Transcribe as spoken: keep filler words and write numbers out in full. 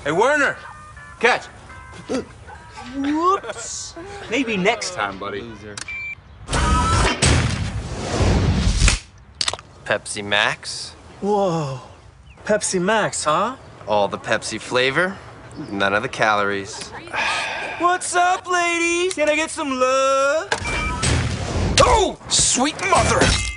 Hey, Werner, catch. Whoops. Maybe next time, buddy. Loser. Pepsi Max. Whoa. Pepsi Max, huh? All the Pepsi flavor, none of the calories. What's up, ladies? Can I get some love? Oh, sweet mother!